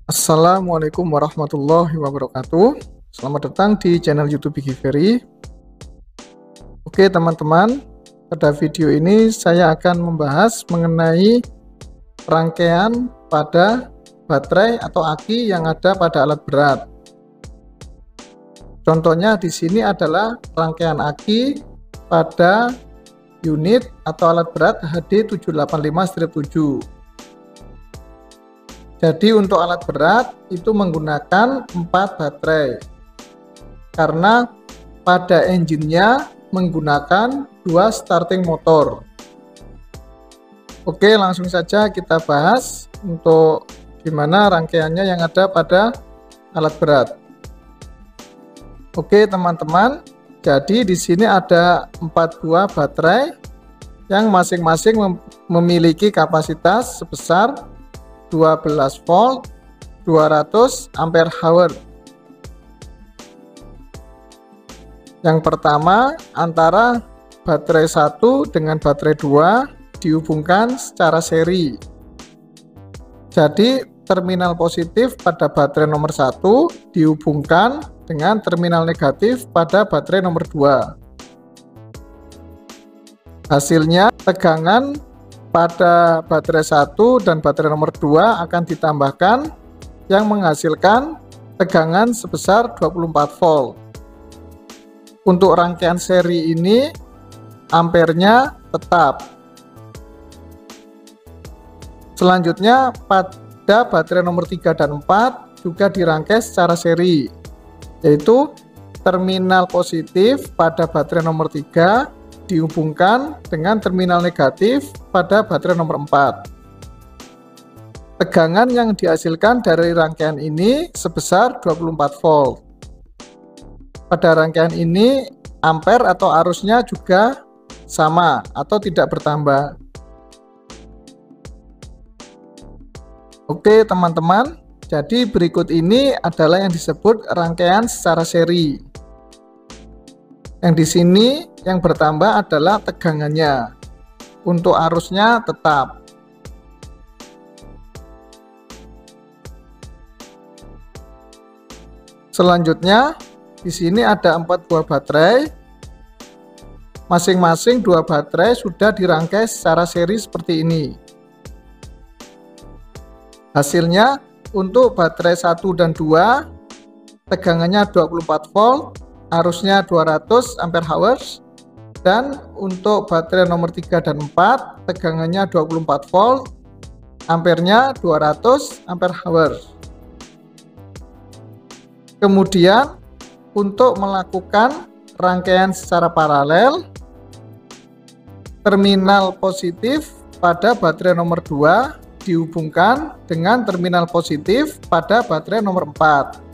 Assalamualaikum warahmatullahi wabarakatuh. Selamat datang di channel YouTube Givery. Oke teman-teman, pada video ini saya akan membahas mengenai rangkaian pada baterai atau aki yang ada pada alat berat. Contohnya di sini adalah rangkaian aki pada unit atau alat berat HD785-7. Jadi untuk alat berat itu menggunakan 4 baterai karena pada engine-nya menggunakan 2 starting motor. Oke, langsung saja kita bahas untuk gimana rangkaiannya yang ada pada alat berat. Oke teman-teman, jadi di sini ada 4 buah baterai yang masing-masing memiliki kapasitas sebesar 12 volt 200 ampere hour. Yang pertama, antara baterai 1 dengan baterai 2 dihubungkan secara seri. Jadi terminal positif pada baterai nomor 1 dihubungkan dengan terminal negatif pada baterai nomor 2. Hasilnya tegangan pada baterai 1 dan baterai nomor 2 akan ditambahkan yang menghasilkan tegangan sebesar 24 volt. Untuk rangkaian seri ini ampernya tetap. Selanjutnya pada baterai nomor 3 dan 4 juga dirangkai secara seri, yaitu terminal positif pada baterai nomor 3 dihubungkan dengan terminal negatif pada baterai nomor 4. Tegangan yang dihasilkan dari rangkaian ini sebesar 24 volt. Pada rangkaian ini ampere atau arusnya juga sama atau tidak bertambah. Oke teman-teman, jadi berikut ini adalah yang disebut rangkaian secara seri. Yang di sini yang bertambah adalah tegangannya. Untuk arusnya tetap. Selanjutnya di sini ada 4 buah baterai. Masing-masing 2 baterai sudah dirangkai secara seri seperti ini. Hasilnya untuk baterai 1 dan 2 tegangannya 24 volt, arusnya 200 ampere hours, dan untuk baterai nomor 3 dan 4 tegangannya 24 volt, ampernya 200 ampere hours. Kemudian untuk melakukan rangkaian secara paralel, terminal positif pada baterai nomor 2 dihubungkan dengan terminal positif pada baterai nomor 4.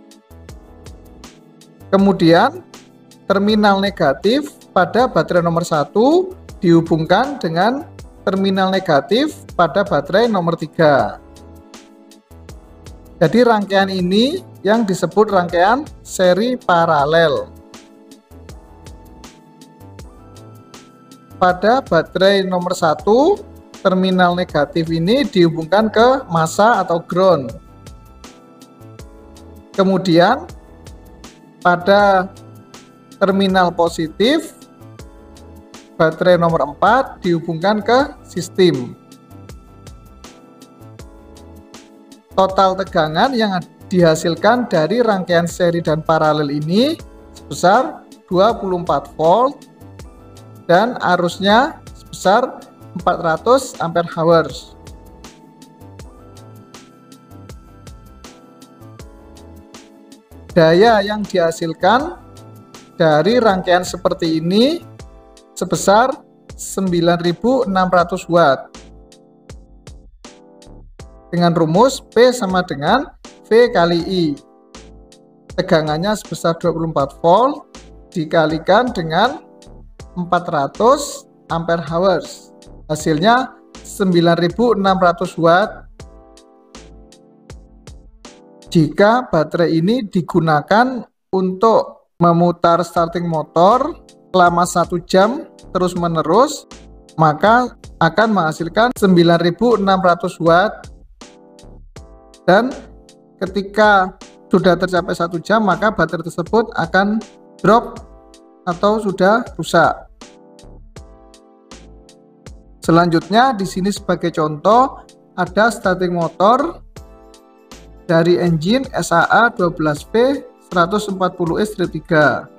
Kemudian terminal negatif pada baterai nomor 1 dihubungkan dengan terminal negatif pada baterai nomor 3. Jadi rangkaian ini yang disebut rangkaian seri paralel. Pada baterai nomor 1, terminal negatif ini dihubungkan ke massa atau ground. Kemudian pada terminal positif baterai nomor 4 dihubungkan ke sistem. Total tegangan yang dihasilkan dari rangkaian seri dan paralel ini sebesar 24 volt dan arusnya sebesar 400 ampere hours. Daya yang dihasilkan dari rangkaian seperti ini sebesar 9.600 watt. Dengan rumus P sama dengan V kali I. Tegangannya sebesar 24 volt dikalikan dengan 400 ampere hours. Hasilnya 9.600 watt. Jika baterai ini digunakan untuk memutar starting motor selama 1 jam terus menerus, maka akan menghasilkan 9.600 watt. Dan ketika sudah tercapai 1 jam, maka baterai tersebut akan drop atau sudah rusak. Selanjutnya di sini sebagai contoh ada starting motor dari engine SAA 12V 140E-3.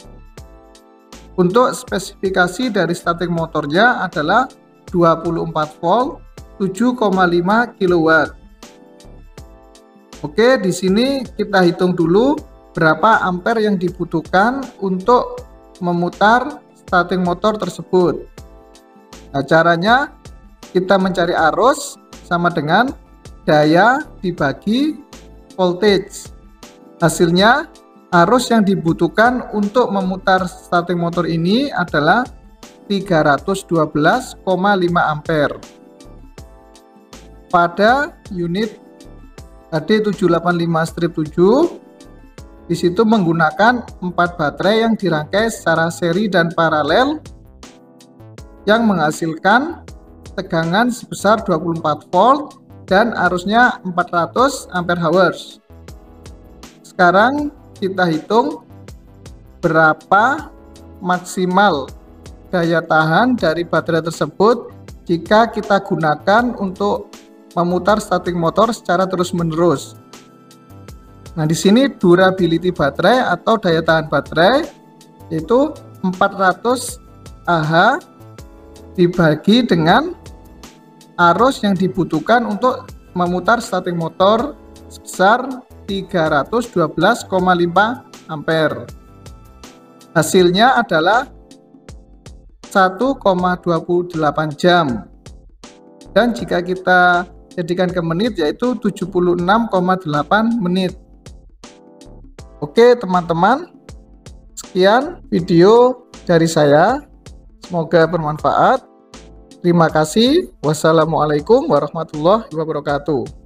Untuk spesifikasi dari starting motornya adalah 24 volt 7,5 kW. Oke, di sini kita hitung dulu berapa ampere yang dibutuhkan untuk memutar starting motor tersebut. Nah, caranya kita mencari arus sama dengan daya dibagi voltage. Hasilnya arus yang dibutuhkan untuk memutar starting motor ini adalah 312,5 ampere. Pada unit HD785-7 di situ menggunakan 4 baterai yang dirangkai secara seri dan paralel yang menghasilkan tegangan sebesar 24 volt dan arusnya 400 ampere hours. Sekarang kita hitung berapa maksimal daya tahan dari baterai tersebut jika kita gunakan untuk memutar starting motor secara terus-menerus. Nah, di sini durability baterai atau daya tahan baterai itu 400 Ah dibagi dengan arus yang dibutuhkan untuk memutar starting motor sebesar 312,5 ampere. Hasilnya adalah 1,28 jam. Dan jika kita jadikan ke menit yaitu 76,8 menit. Oke teman-teman, sekian video dari saya, semoga bermanfaat. Terima kasih. Wassalamualaikum warahmatullahi wabarakatuh.